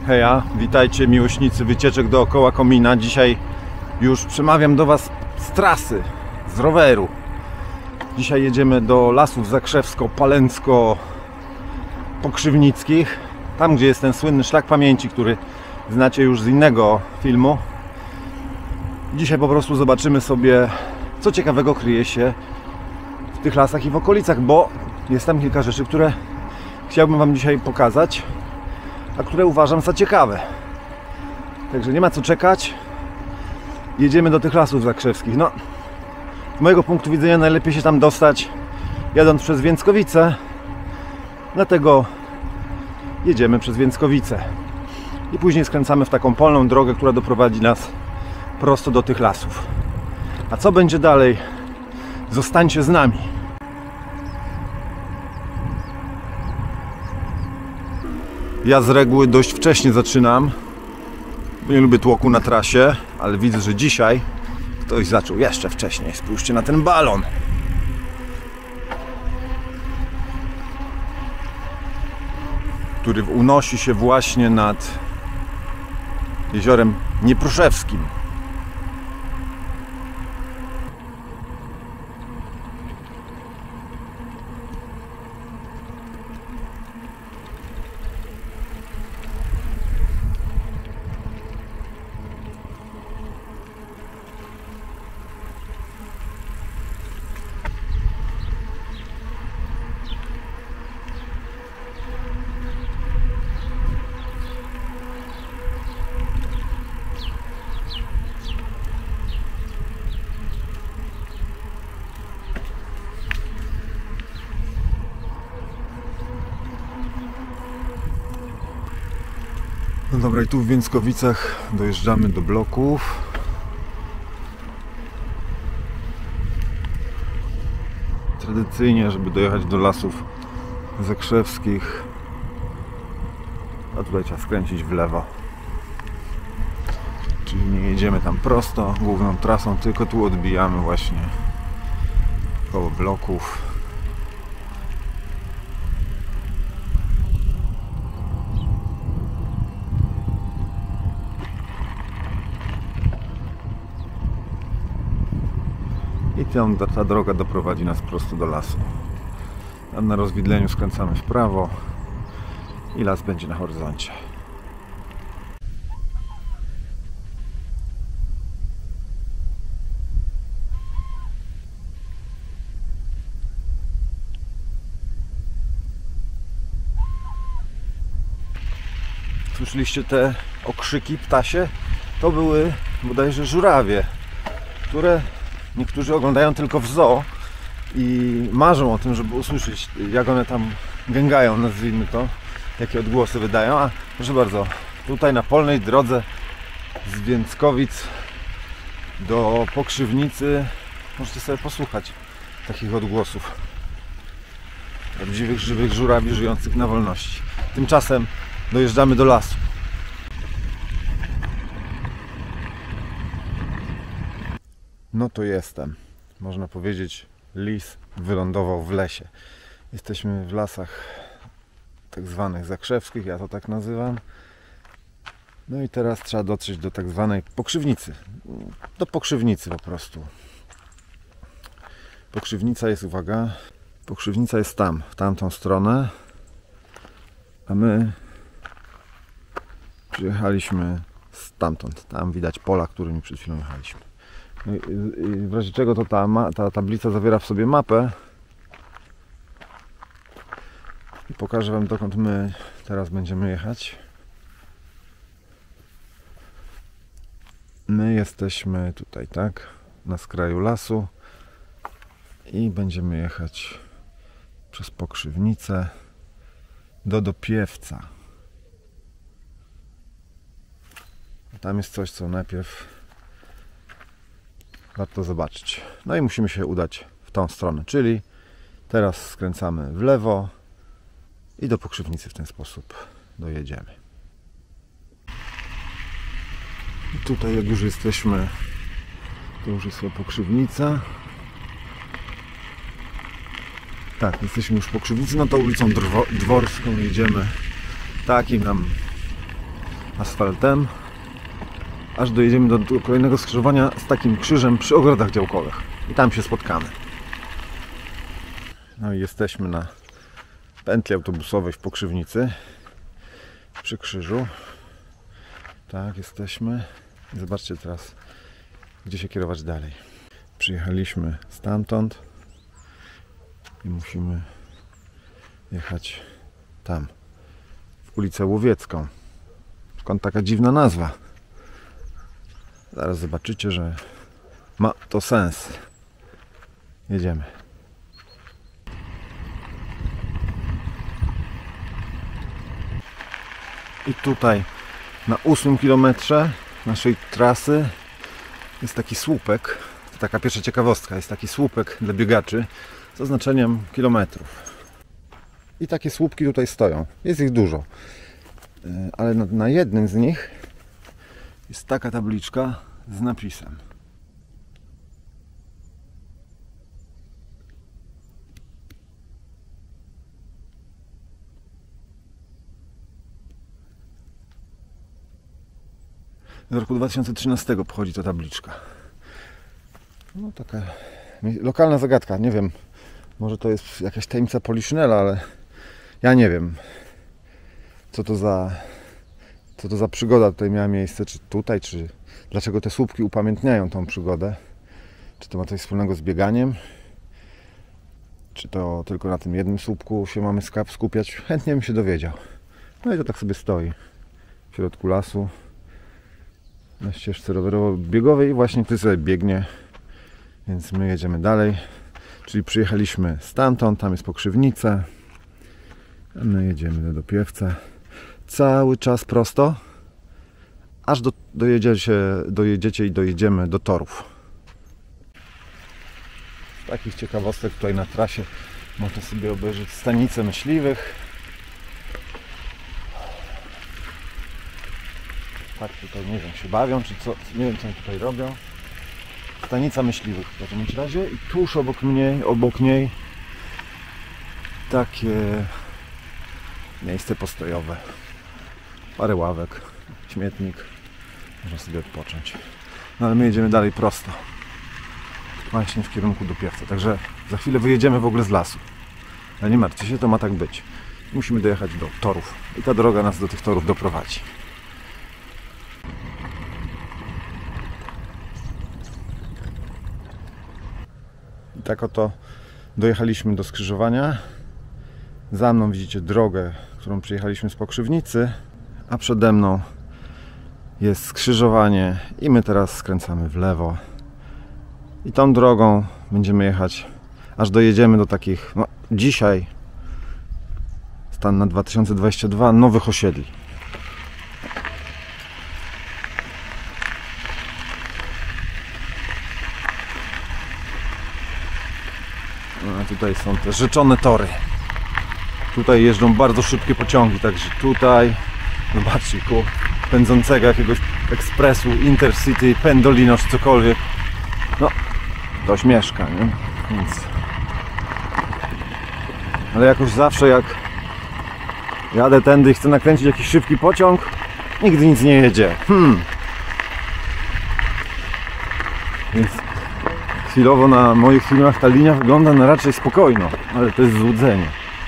Heja, witajcie miłośnicy wycieczek dookoła komina. Dzisiaj już przemawiam do Was z trasy, z roweru. Dzisiaj jedziemy do lasów zakrzewsko-palęcko-pokrzywnickich. Tam, gdzie jest ten słynny szlak pamięci, który znacie już z innego filmu. Dzisiaj po prostu zobaczymy sobie, co ciekawego kryje się w tych lasach i w okolicach, bo jest tam kilka rzeczy, które chciałbym Wam dzisiaj pokazać, a które uważam za ciekawe. Także nie ma co czekać. Jedziemy do tych lasów zakrzewskich. No, z mojego punktu widzenia najlepiej się tam dostać jadąc przez Więckowice. Dlatego jedziemy przez Więckowice. I później skręcamy w taką polną drogę, która doprowadzi nas prosto do tych lasów. A co będzie dalej? Zostańcie z nami. Ja z reguły dość wcześnie zaczynam. Nie lubię tłoku na trasie, ale widzę, że dzisiaj ktoś zaczął jeszcze wcześniej. Spójrzcie na ten balon. Który unosi się właśnie nad jeziorem Niepruszewskim. No dobra, i tu w Więckowicach dojeżdżamy do bloków. Tradycyjnie, żeby dojechać do lasów zakrzewskich, a tutaj trzeba skręcić w lewo. Czyli nie jedziemy tam prosto, główną trasą, tylko tu odbijamy właśnie koło bloków. I ta droga doprowadzi nas prosto do lasu. Tam na rozwidleniu skręcamy w prawo i las będzie na horyzoncie. Słyszeliście te okrzyki ptasie? To były bodajże żurawie, które niektórzy oglądają tylko w zoo i marzą o tym, żeby usłyszeć, jak one tam gęgają, nazwijmy to, jakie odgłosy wydają. A proszę bardzo, tutaj na polnej drodze z Więckowic do Pokrzywnicy możecie sobie posłuchać takich odgłosów prawdziwych, żywych żurawi żyjących na wolności. Tymczasem dojeżdżamy do lasu. No to jestem. Można powiedzieć, lis wylądował w lesie. Jesteśmy w lasach tak zwanych zakrzewskich, ja to tak nazywam. No i teraz trzeba dotrzeć do tak zwanej Pokrzywnicy. Do Pokrzywnicy po prostu. Pokrzywnica jest, uwaga, Pokrzywnica jest tam, w tamtą stronę. A my przyjechaliśmy stamtąd. Tam widać pola, którymi przed chwilą jechaliśmy. No i w razie czego to ta tablica zawiera w sobie mapę i pokażę Wam, dokąd my teraz będziemy jechać. My jesteśmy tutaj, tak, na skraju lasu i będziemy jechać przez Pokrzywnicę do Dopiewca. Tam jest coś, co najpierw warto zobaczyć. No i musimy się udać w tą stronę, czyli teraz skręcamy w lewo i do Pokrzywnicy w ten sposób dojedziemy. I tutaj, jak już jesteśmy, to już jest Pokrzywnica. Tak, jesteśmy już w Pokrzywnicy, no to ulicą Dworską jedziemy takim tam asfaltem, aż dojedziemy do kolejnego skrzyżowania z takim krzyżem przy ogrodach działkowych. I tam się spotkamy. No i jesteśmy na pętli autobusowej w Pokrzywnicy, przy krzyżu. Tak, jesteśmy. I zobaczcie teraz, gdzie się kierować dalej. Przyjechaliśmy stamtąd i musimy jechać tam, w ulicę Łowiecką. Skąd taka dziwna nazwa? Zaraz zobaczycie, że ma to sens. Jedziemy. I tutaj na 8 kilometrze naszej trasy jest taki słupek. To taka pierwsza ciekawostka. Jest taki słupek dla biegaczy z oznaczeniem kilometrów. I takie słupki tutaj stoją. Jest ich dużo. Ale na jednym z nich jest taka tabliczka z napisem. Z roku 2013 pochodzi ta tabliczka. No taka lokalna zagadka, nie wiem, może to jest jakaś tajemnica Poliszynela, ale ja nie wiem, co to za przygoda tutaj miała miejsce, czy tutaj, czy dlaczego te słupki upamiętniają tą przygodę. Czy to ma coś wspólnego z bieganiem, czy to tylko na tym jednym słupku się mamy skupiać. Chętnie bym się dowiedział. No i to tak sobie stoi w środku lasu, na ścieżce rowerowo-biegowej i właśnie ktoś sobie biegnie, więc my jedziemy dalej. Czyli przyjechaliśmy stamtąd, tam jest Pokrzywnica, a my jedziemy do Dopiewca. Cały czas prosto, aż dojedziecie i dojedziemy do torów. Z takich ciekawostek tutaj na trasie można sobie obejrzeć stanicę myśliwych. Tak, tutaj nie wiem, się bawią, czy co, nie wiem, co oni tutaj robią. Stanica myśliwych w każdym razie i tuż obok niej takie miejsce postojowe. Parę ławek, śmietnik, można sobie odpocząć. No ale my jedziemy dalej prosto, właśnie w kierunku Dopiewca, także za chwilę wyjedziemy w ogóle z lasu. Ale nie martwcie się, to ma tak być. Musimy dojechać do torów i ta droga nas do tych torów doprowadzi. I tak oto dojechaliśmy do skrzyżowania. Za mną widzicie drogę, którą przyjechaliśmy z Pokrzywnicy, a przede mną jest skrzyżowanie i my teraz skręcamy w lewo. I tą drogą będziemy jechać, aż dojedziemy do takich, no dzisiaj stan na 2022, nowych osiedli. A tutaj są te rzeczone tory. Tutaj jeżdżą bardzo szybkie pociągi, także tutaj zobaczcie, koło pędzącego jakiegoś ekspresu, Intercity, Pendolino czy cokolwiek. No, ktoś mieszka, nie? Więc... Ale jakoś zawsze jak jadę tędy i chcę nakręcić jakiś szybki pociąg, nigdy nic nie jedzie. Więc chwilowo na moich filmach ta linia wygląda na raczej spokojno, ale to jest złudzenie.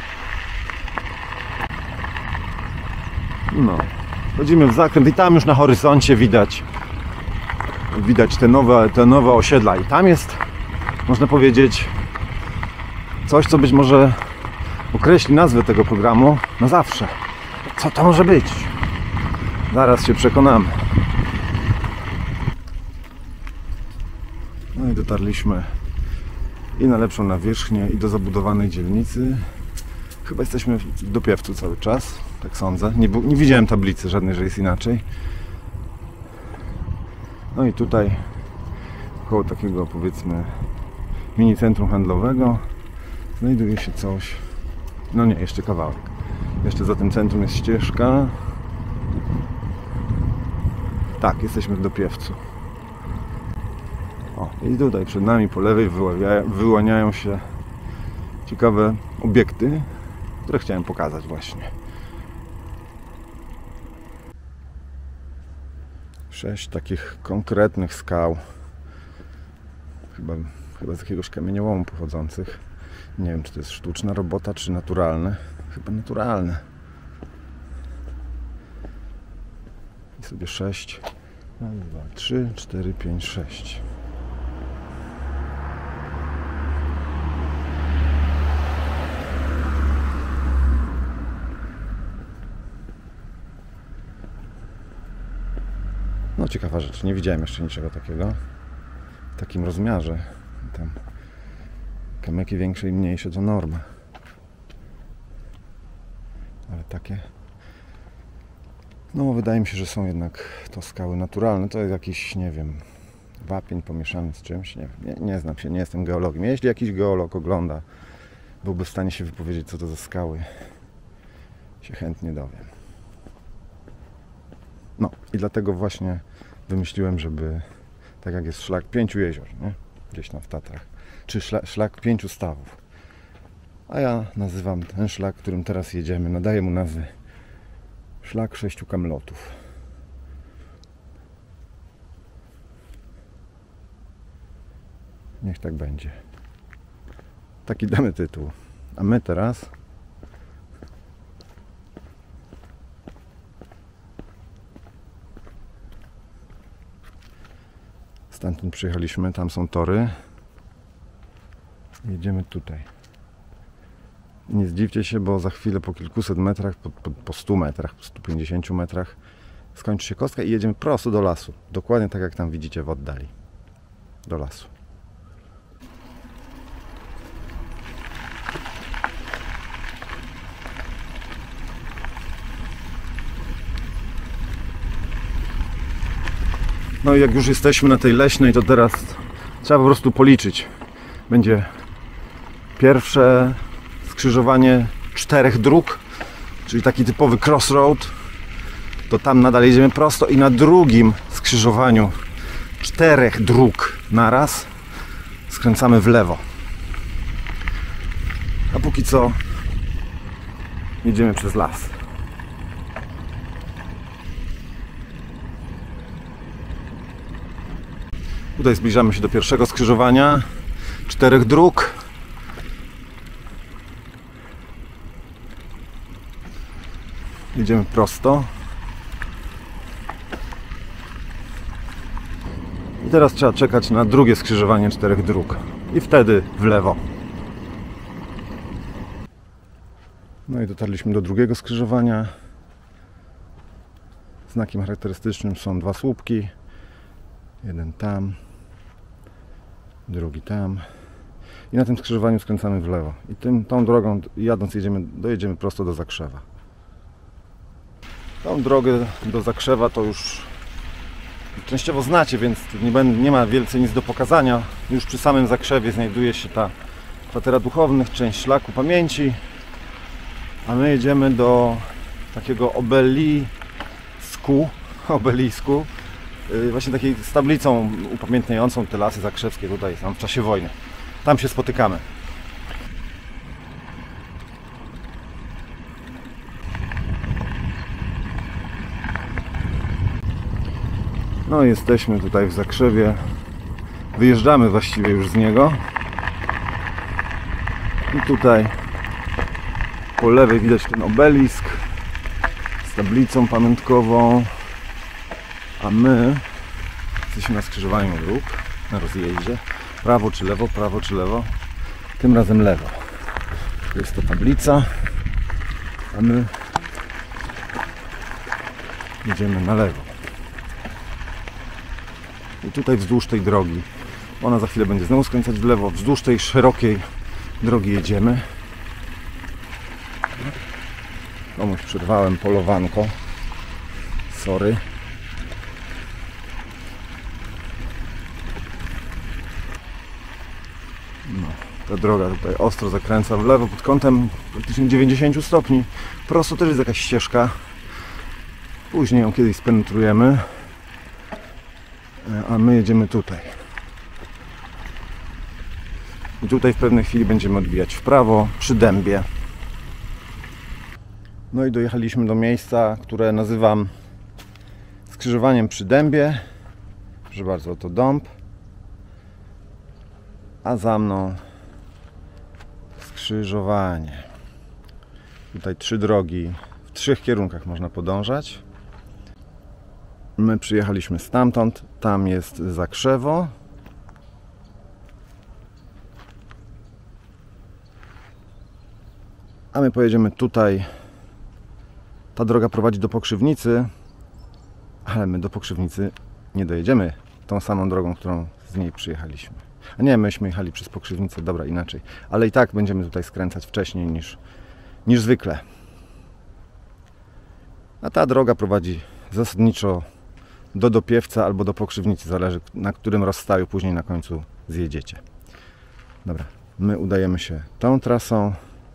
No, wchodzimy w zakręt i tam już na horyzoncie widać te nowe osiedla i tam jest, można powiedzieć, coś, co być może określi nazwę tego programu na zawsze. Co to może być? Zaraz się przekonamy. No i dotarliśmy i na lepszą nawierzchnię, i do zabudowanej dzielnicy. Chyba jesteśmy w Dopiewcu cały czas, tak sądzę. Nie widziałem tablicy żadnej, że jest inaczej. No i tutaj koło takiego, powiedzmy, mini centrum handlowego znajduje się coś. No nie, jeszcze kawałek. Jeszcze za tym centrum jest ścieżka. Tak, jesteśmy w Dopiewcu. O, i tutaj przed nami po lewej wyłaniają się ciekawe obiekty, które chciałem pokazać właśnie. 6 takich konkretnych skał. Chyba z jakiegoś kamieniołomu pochodzących. Nie wiem, czy to jest sztuczna robota, czy naturalne. Chyba naturalne. I sobie 6. 1, 2, 3, 4, 5, 6. No ciekawa rzecz, nie widziałem jeszcze niczego takiego w takim rozmiarze. Tam kamyki większe i mniejsze to norma. Ale takie... No wydaje mi się, że są jednak to skały naturalne. To jest jakiś, nie wiem, wapień pomieszany z czymś. Nie znam się, nie jestem geologiem. Jeśli jakiś geolog ogląda, byłby w stanie się wypowiedzieć, co to za skały, się chętnie dowiem. No i dlatego właśnie wymyśliłem, żeby, tak jak jest szlak 5 jezior, nie? Gdzieś tam w Tatrach, czy szlak 5 stawów. A ja nazywam ten szlak, którym teraz jedziemy, nadaję mu nazwę Szlak 6 Kamlotów. Niech tak będzie. Taki damy tytuł. A my teraz stamtąd przyjechaliśmy, tam są tory. Jedziemy tutaj. Nie zdziwcie się, bo za chwilę po kilkuset metrach, po 100 metrach, po 150 metrach skończy się kostka i jedziemy prosto do lasu. Dokładnie tak jak tam widzicie w oddali. Do lasu. No i jak już jesteśmy na tej leśnej, to teraz trzeba po prostu policzyć. Będzie pierwsze skrzyżowanie 4 dróg, czyli taki typowy crossroad. To tam nadal jedziemy prosto i na drugim skrzyżowaniu 4 dróg naraz skręcamy w lewo. A póki co jedziemy przez las. Tutaj zbliżamy się do pierwszego skrzyżowania 4 dróg. Jedziemy prosto. I teraz trzeba czekać na drugie skrzyżowanie 4 dróg. I wtedy w lewo. No i dotarliśmy do drugiego skrzyżowania. Znakiem charakterystycznym są 2 słupki. Jeden tam, drugi tam. I na tym skrzyżowaniu skręcamy w lewo. I tą drogą jadąc dojedziemy prosto do Zakrzewa. Tą drogę do Zakrzewa to już częściowo znacie, więc nie ma wielce nic do pokazania. Już przy samym Zakrzewie znajduje się ta kwatera duchownych, część szlaku pamięci. A my jedziemy do takiego obelisku, właśnie takiej z tablicą upamiętniającą te lasy zakrzewskie tutaj, tam w czasie wojny. Tam się spotykamy. No jesteśmy tutaj w Zakrzewie. Wyjeżdżamy właściwie już z niego. I tutaj po lewej widać ten obelisk z tablicą pamiątkową. A my jesteśmy na skrzyżowaniu dróg, na rozjeździe. Prawo czy lewo, prawo czy lewo. Tym razem lewo. Tu jest to tablica, a my jedziemy na lewo. I tutaj wzdłuż tej drogi, ona za chwilę będzie znowu skręcać w lewo, wzdłuż tej szerokiej drogi jedziemy. Komuś przerwałem polowanko. Sorry. No, ta droga tutaj ostro zakręca w lewo pod kątem praktycznie 90 stopni. Prosto też jest jakaś ścieżka. Później ją kiedyś spenetrujemy. A my jedziemy tutaj. I tutaj w pewnej chwili będziemy odbijać w prawo przy dębie. No i dojechaliśmy do miejsca, które nazywam skrzyżowaniem przy dębie. Proszę bardzo, to dąb. A za mną skrzyżowanie. Tutaj 3 drogi w 3 kierunkach można podążać. My przyjechaliśmy stamtąd. Tam jest Zakrzewo. A my pojedziemy tutaj. Ta droga prowadzi do Pokrzywnicy, ale my do Pokrzywnicy nie dojedziemy tą samą drogą, którą z niej przyjechaliśmy. A nie, myśmy jechali przez Pokrzywnicę, dobra, inaczej. Ale i tak będziemy tutaj skręcać wcześniej niż zwykle. A ta droga prowadzi zasadniczo do Dopiewca albo do Pokrzywnicy, zależy na którym rozstaju później na końcu zjedziecie. Dobra, my udajemy się tą trasą.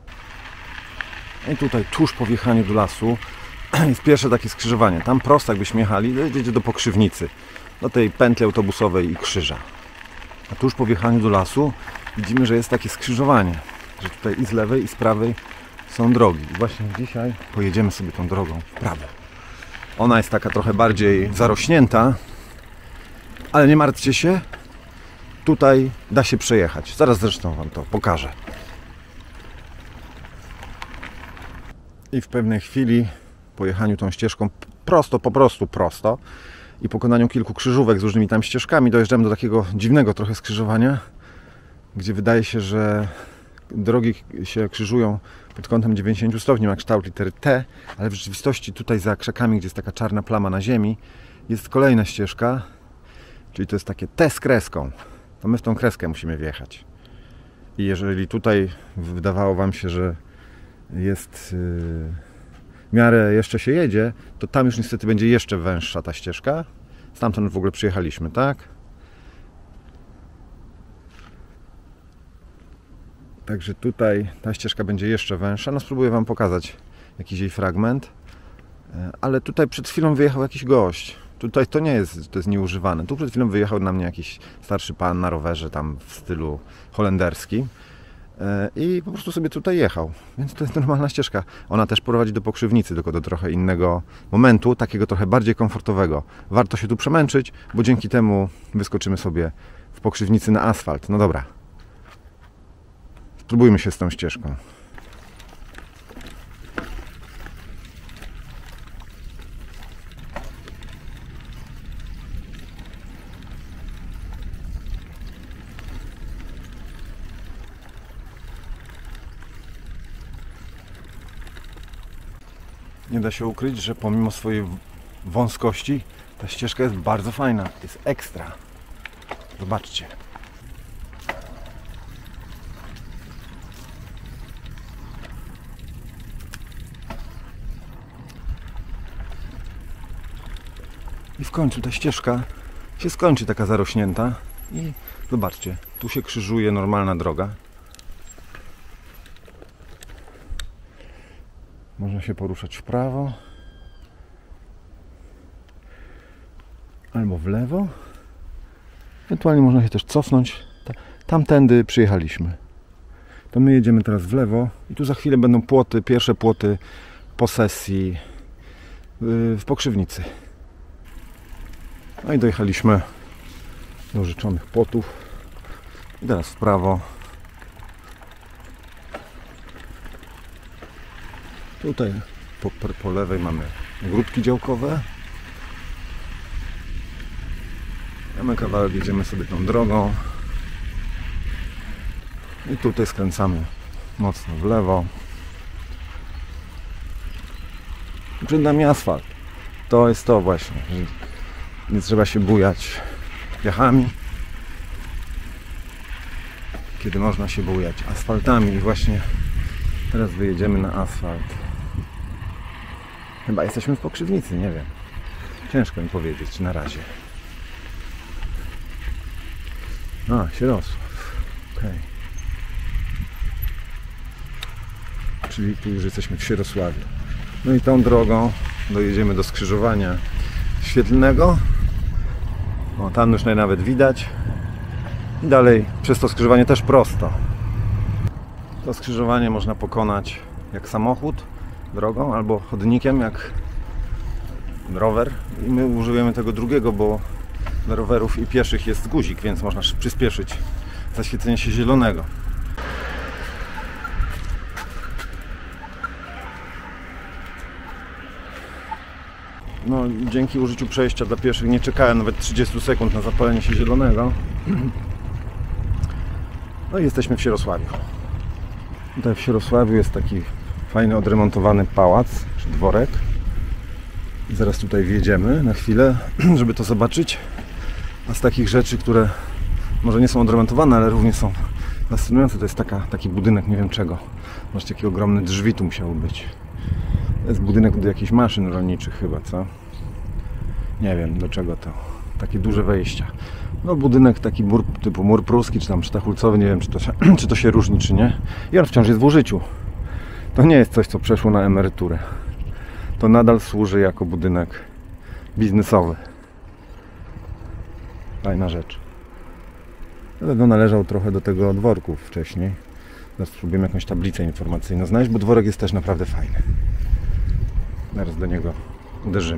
I tutaj tuż po wjechaniu do lasu jest pierwsze takie skrzyżowanie. Tam prosto jakbyśmy jechali, dojedziecie do Pokrzywnicy, do tej pętli autobusowej i krzyża. A tuż po wjechaniu do lasu widzimy, że jest takie skrzyżowanie, że tutaj i z lewej i z prawej są drogi. I właśnie dzisiaj pojedziemy sobie tą drogą w prawo. Ona jest taka trochę bardziej zarośnięta, ale nie martwcie się, tutaj da się przejechać. Zaraz zresztą Wam to pokażę. I w pewnej chwili po jechaniu tą ścieżką prosto, po prostu prosto i pokonaniu kilku krzyżówek z różnymi tam ścieżkami dojeżdżamy do takiego dziwnego trochę skrzyżowania, gdzie wydaje się, że drogi się krzyżują pod kątem 90 stopni, ma kształt litery T, ale w rzeczywistości tutaj za krzakami, gdzie jest taka czarna plama na ziemi, jest kolejna ścieżka, czyli to jest takie T z kreską. To my w tą kreskę musimy wjechać. I jeżeli tutaj wydawało Wam się, że jest w miarę jeszcze się jedzie, to tam już niestety będzie jeszcze węższa ta ścieżka. Stamtąd w ogóle przyjechaliśmy, tak? Także tutaj ta ścieżka będzie jeszcze węższa. No spróbuję Wam pokazać jakiś jej fragment. Ale tutaj przed chwilą wyjechał jakiś gość. Tutaj to nie jest, to jest nieużywane. Tu przed chwilą wyjechał na mnie jakiś starszy pan na rowerze tam w stylu holenderskim. I po prostu sobie tutaj jechał. Więc to jest normalna ścieżka. Ona też prowadzi do Pokrzywnicy, tylko do trochę innego momentu, takiego trochę bardziej komfortowego. Warto się tu przemęczyć, bo dzięki temu wyskoczymy sobie w Pokrzywnicy na asfalt. No dobra. Spróbujmy się z tą ścieżką. Nie da się ukryć, że pomimo swojej wąskości ta ścieżka jest bardzo fajna, jest ekstra. Zobaczcie. I w końcu ta ścieżka się skończy taka zarośnięta i zobaczcie, tu się krzyżuje normalna droga. Można się poruszać w prawo albo w lewo. Ewentualnie można się też cofnąć. Tamtędy przyjechaliśmy. To my jedziemy teraz w lewo i tu za chwilę będą płoty, pierwsze płoty posesji w Pokrzywnicy. No i dojechaliśmy do życzonych płotów. I teraz w prawo. Tutaj po lewej mamy ogródki działkowe. A my kawałek jedziemy sobie tą drogą. I tutaj skręcamy mocno w lewo. Przed nami asfalt. To jest to właśnie, że nie trzeba się bujać piachami, kiedy można się bujać asfaltami. I właśnie teraz wyjedziemy na asfalt. Chyba jesteśmy w Pokrzywnicy, nie wiem. Ciężko mi powiedzieć na razie. Sierosław. Okay. Czyli tu już jesteśmy w Sierosławiu. No i tą drogą dojedziemy do skrzyżowania świetlnego. O, tam już nawet widać. I dalej przez to skrzyżowanie też prosto. To skrzyżowanie można pokonać jak samochód drogą albo chodnikiem jak rower i my użyjemy tego drugiego, bo dla rowerów i pieszych jest guzik, więc można przyspieszyć zaświecenie się zielonego. No, dzięki użyciu przejścia dla pieszych nie czekałem nawet 30 sekund na zapalenie się zielonego. No i jesteśmy w Sierosławiu. Tutaj w Sierosławiu jest taki fajny, odremontowany pałac, czy dworek. I zaraz tutaj wjedziemy na chwilę, żeby to zobaczyć. A z takich rzeczy, które może nie są odremontowane, ale również są fascynujące, to jest taki budynek, nie wiem czego. Może takie ogromne drzwi tu musiało być. To jest budynek do jakichś maszyn rolniczych chyba, co? Nie wiem do czego to. Takie duże wejścia. No budynek taki typu mur pruski, czy tam sztachulcowy, nie wiem czy to się różni, czy nie. I on wciąż jest w użyciu. To nie jest coś, co przeszło na emeryturę. To nadal służy jako budynek biznesowy. Fajna rzecz. Dlatego należał trochę do tego dworku wcześniej. Teraz spróbujemy jakąś tablicę informacyjną znaleźć, bo dworek jest też naprawdę fajny. Zaraz do niego uderzymy.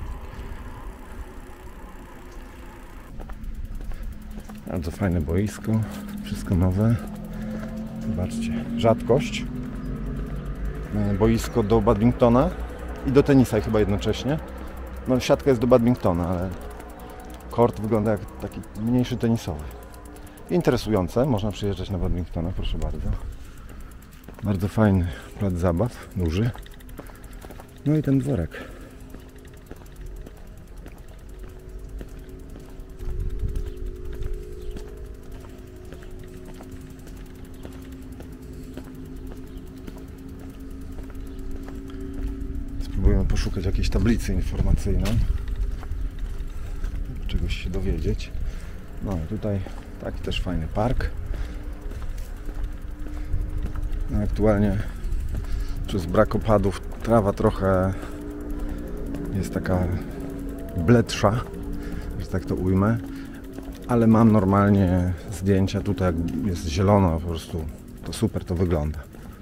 Bardzo fajne boisko. Wszystko nowe. Zobaczcie, rzadkość. Boisko do badmintona i do tenisa chyba jednocześnie. No siatka jest do badmintona, ale kort wygląda jak taki mniejszy tenisowy. Interesujące, można przyjeżdżać na badmintona, proszę bardzo. Bardzo fajny plac zabaw, duży. No i ten dworek. Spróbujemy poszukać jakiejś tablicy informacyjnej, czegoś się dowiedzieć. No i tutaj taki też fajny park. No, aktualnie przez brak opadów trawa trochę jest taka bledsza, że tak to ujmę, ale mam normalnie zdjęcia tutaj, jak jest zielono, po prostu to super to wygląda.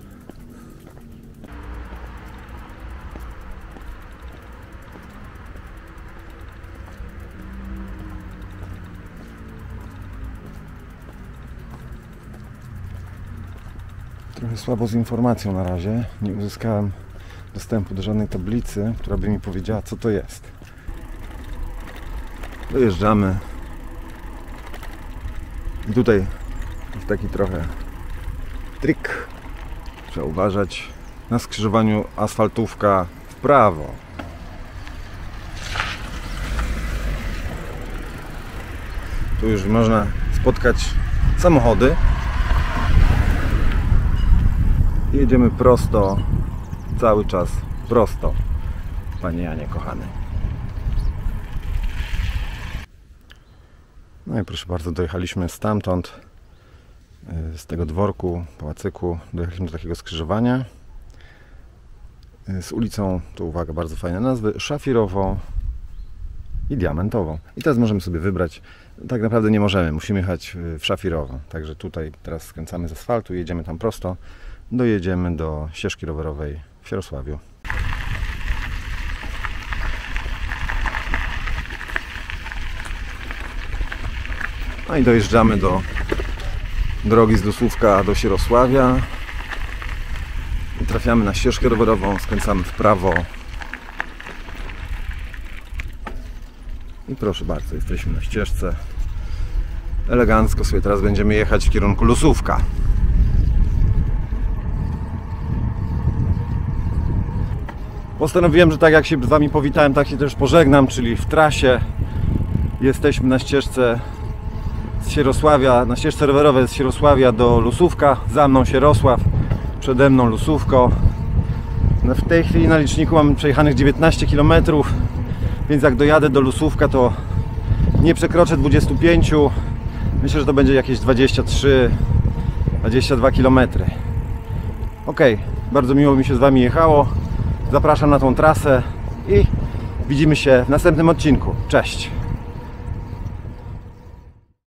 Trochę słabo z informacją na razie. Nie uzyskałem dostępu do żadnej tablicy, która by mi powiedziała, co to jest. Dojeżdżamy. I tutaj jest taki trochę trik. Trzeba uważać. Na skrzyżowaniu asfaltówka w prawo. Tu już można spotkać samochody. Jedziemy prosto, cały czas prosto, panie Janie kochany. No i proszę bardzo, dojechaliśmy stamtąd, z tego dworku, pałacyku, dojechaliśmy do takiego skrzyżowania z ulicą, to uwaga, bardzo fajne nazwy, Szafirową i Diamentową. I teraz możemy sobie wybrać, tak naprawdę nie możemy, musimy jechać w Szafirową. Także tutaj teraz skręcamy z asfaltu, jedziemy tam prosto. Dojedziemy do ścieżki rowerowej w Sierosławiu. No i dojeżdżamy do drogi z Lusówka do Sierosławia. I trafiamy na ścieżkę rowerową, skręcamy w prawo. I proszę bardzo, jesteśmy na ścieżce. Elegancko sobie teraz będziemy jechać w kierunku Lusówka. Postanowiłem, że tak jak się z Wami powitałem, tak się też pożegnam, czyli w trasie. Jesteśmy na ścieżce z Sierosławia, na ścieżce rowerowej z Sierosławia do Lusówka. Za mną Sierosław, przede mną Lusówko. No w tej chwili na liczniku mam przejechanych 19 km, więc jak dojadę do Lusówka, to nie przekroczę 25. Myślę, że to będzie jakieś 23-22 km. Ok, bardzo miło mi się z Wami jechało. Zapraszam na tą trasę i widzimy się w następnym odcinku. Cześć!